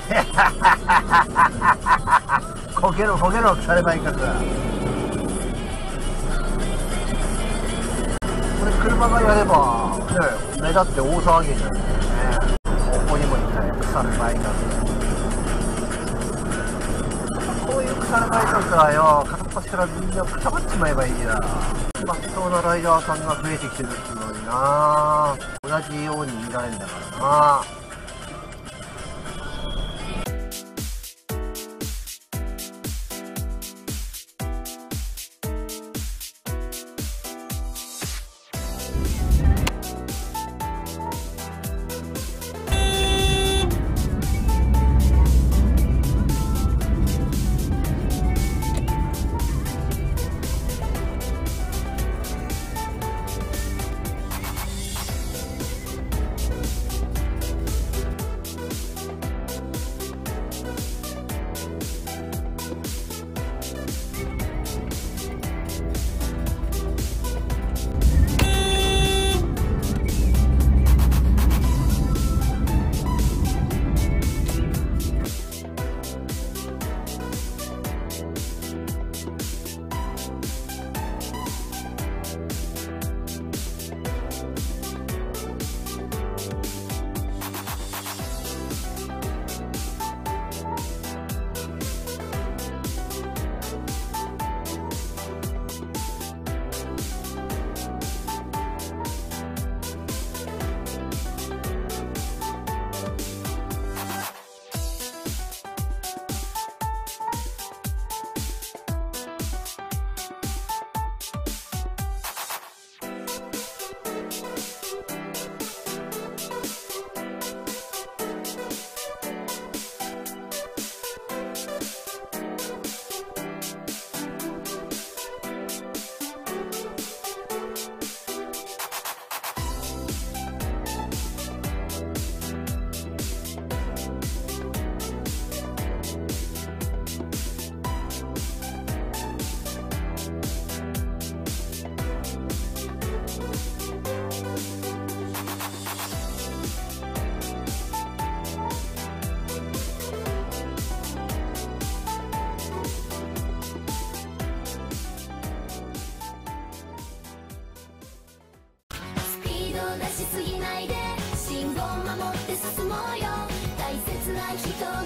こけろこけろ腐ればいいかつ。これ車がやればね、目立って大騒ぎになるんだよね。ここにもいたよ、腐ればいいかつ。こういう腐ればいいかつはよ、片っ端からみんなくたばっちまえばいいや。まっとうなライダーさんが増えてきてるっていうのにな、同じように見られるんだからな。 しすぎないで信号守って進もうよ大切な人